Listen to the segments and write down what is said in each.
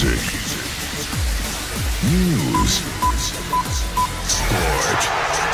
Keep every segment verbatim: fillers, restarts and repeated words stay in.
Music, news, sport.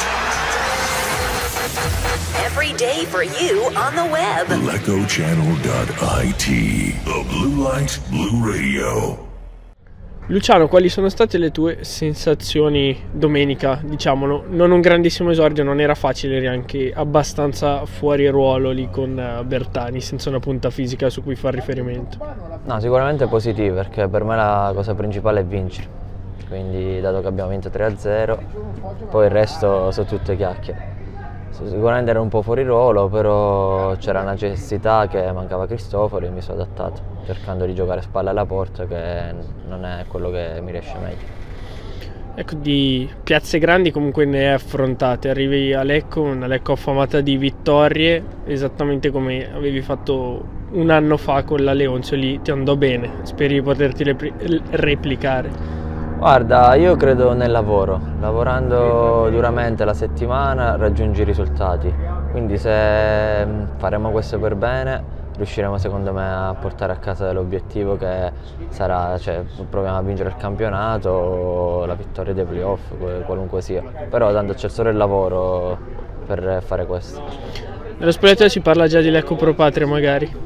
Every day for you on the web. Lecco Channel dot I T, the Blue Light Blue Radio. Luciano, quali sono state le tue sensazioni domenica? Diciamolo, non un grandissimo esordio, non era facile, eri anche abbastanza fuori ruolo lì con Bertani, senza una punta fisica su cui far riferimento. No, sicuramente positivo, perché per me la cosa principale è vincere. Quindi, dato che abbiamo vinto tre a zero, poi il resto sono tutte chiacchiere. Sicuramente ero un po' fuori ruolo, però c'era una necessità che mancava Cristofori e mi sono adattato, cercando di giocare spalle alla porta, che non è quello che mi riesce meglio. Ecco, di piazze grandi comunque ne hai affrontate, arrivi a Lecco, una Lecco affamata di vittorie, esattamente come avevi fatto un anno fa con la Leonzio, lì ti andò bene, speri di poterti replicare? Guarda, io credo nel lavoro, lavorando duramente la settimana raggiungi i risultati, quindi se faremo questo per bene riusciremo secondo me a portare a casa l'obiettivo che sarà, cioè proviamo a vincere il campionato o la vittoria dei playoff, qualunque sia, però tanto c'è solo il lavoro per fare questo. Nello spogliatoio si parla già di Lecco Pro Patria magari?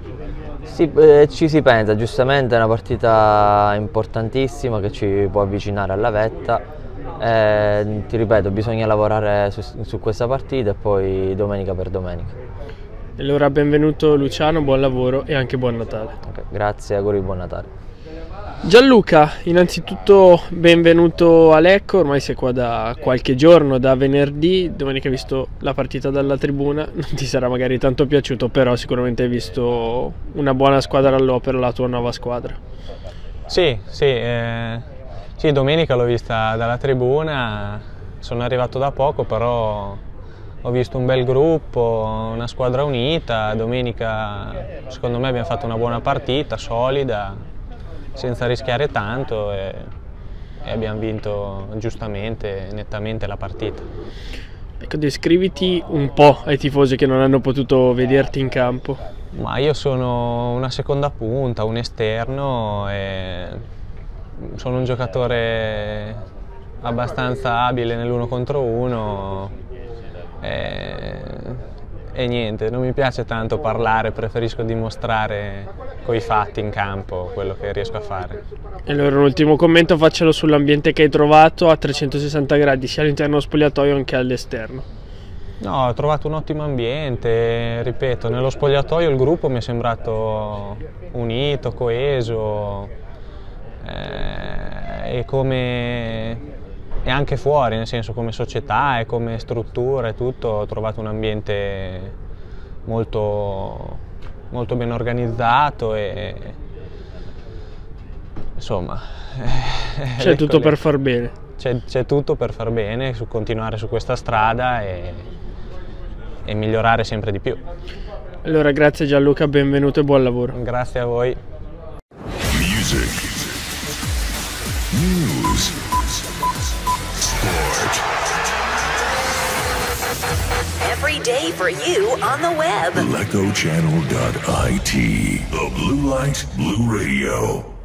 Sì, eh, ci si pensa, giustamente è una partita importantissima che ci può avvicinare alla vetta. Eh, ti ripeto, bisogna lavorare su, su questa partita e poi domenica per domenica. E allora benvenuto Luciano, buon lavoro e anche buon Natale. Okay, grazie, auguri, buon Natale. Gianluca, innanzitutto benvenuto a Lecco, ormai sei qua da qualche giorno, da venerdì, domenica hai visto la partita dalla tribuna, non ti sarà magari tanto piaciuto, però sicuramente hai visto una buona squadra all'opera, la tua nuova squadra. Sì, sì, eh, sì, domenica l'ho vista dalla tribuna, sono arrivato da poco, però ho visto un bel gruppo, una squadra unita, domenica secondo me abbiamo fatto una buona partita, solida, senza rischiare tanto e, e abbiamo vinto giustamente, nettamente la partita. Ecco, descriviti un po' ai tifosi che non hanno potuto vederti in campo. Ma io sono una seconda punta, un esterno e sono un giocatore abbastanza abile nell'uno contro uno e, e niente, non mi piace tanto parlare, preferisco dimostrare coi fatti in campo quello che riesco a fare. E allora un ultimo commento faccelo sull'ambiente che hai trovato a trecentosessanta gradi sia all'interno dello spogliatoio che all'esterno. No, ho trovato un ottimo ambiente, ripeto, nello spogliatoio il gruppo mi è sembrato unito, coeso eh, e come e anche fuori, nel senso come società e come struttura e tutto, ho trovato un ambiente molto, molto ben organizzato e insomma c'è tutto per far bene. C'è tutto per far bene, su continuare su questa strada e, e migliorare sempre di più. Allora grazie Gianluca, benvenuto e buon lavoro. Grazie a voi. Music, news, sport. Every day for you on the web. Lecco Channel dot I T, the Blue Light Blue Radio.